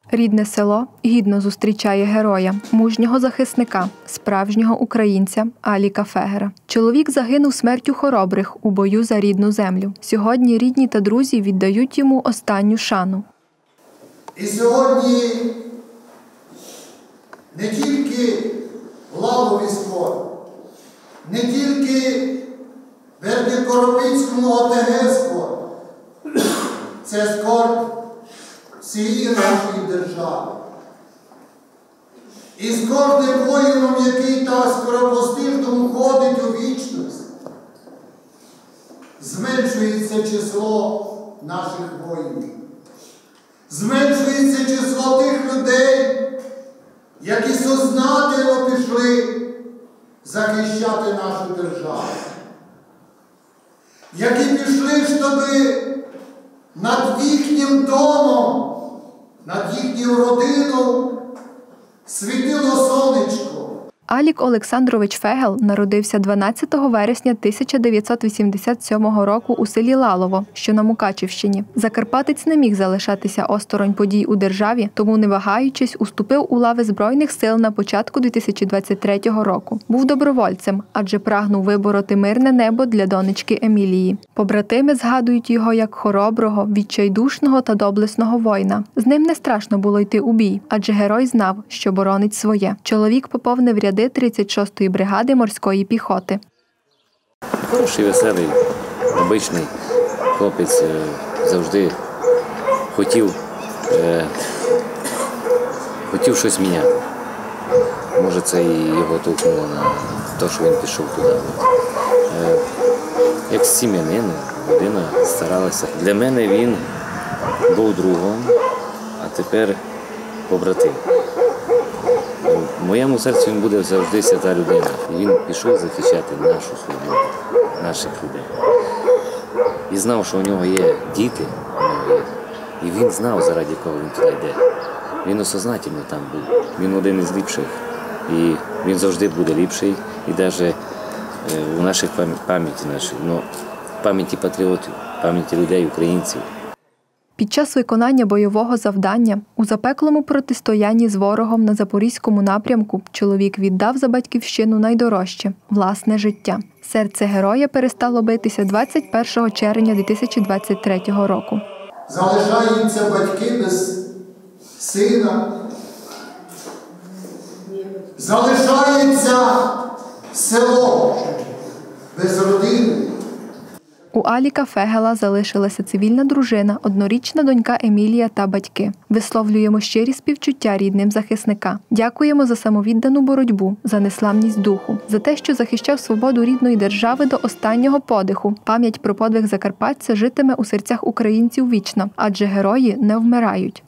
Рідне село гідно зустрічає героя, мужнього захисника, справжнього українця Аліка Фегера. Чоловік загинув смертю хоробрих у бою за рідну землю. Сьогодні рідні та друзі віддають йому останню шану. І сьогодні не тільки лавовий спор, не тільки Верхньокоропицькому ОТГ спор, це скорб всієї нашої держави. І з кожним воїном, який так скоропостижно ходить у вічність, зменшується число наших воїнів. Зменшується число тих людей, які сознательно пішли захищати нашу державу. Які пішли, щоб над їхнім домом, над їхньою родиною світило сонечко. Алік Олександрович Фегел народився 12 вересня 1987 року у селі Лалово, що на Мукачівщині. Закарпатець не міг залишатися осторонь подій у державі, тому, не вагаючись, уступив у лави Збройних сил на початку 2023 року. Був добровольцем, адже прагнув вибороти мирне небо для донечки Емілії. Побратими згадують його як хороброго, відчайдушного та доблесного воїна. З ним не страшно було йти у бій, адже герой знав, що боронить своє. Чоловік поповнив ряди 36-ї бригади морської піхоти. Хороший, веселий, обичний хлопець, завжди хотів щось міняти. Може, це і його толкнуло на те, що він пішов туди. Як сім'янин, людина старалася. Для мене він був другом, а тепер побратим. В моєму серці він буде завжди свята людина. І він пішов захищати нашу свободу, наших людей. І знав, що у нього є діти, і він знав, заради кого він туди йде. Він осознательно там був. Він один із ліпших. І він завжди буде ліпший. І навіть у нашій пам'яті, пам'яті патріотів, пам'яті людей, українців. Під час виконання бойового завдання у запеклому протистоянні з ворогом на Запорізькому напрямку чоловік віддав за батьківщину найдорожче – власне життя. Серце героя перестало битися 21 червня 2023 року. Залишаються батьки без сина, залишається село без родини. У Аліка Фегела залишилася цивільна дружина, однорічна донька Емілія та батьки. Висловлюємо щирі співчуття рідним захисника. Дякуємо за самовіддану боротьбу, за несламність духу, за те, що захищав свободу рідної держави до останнього подиху. Пам'ять про подвиг закарпатця житиме у серцях українців вічно, адже герої не вмирають.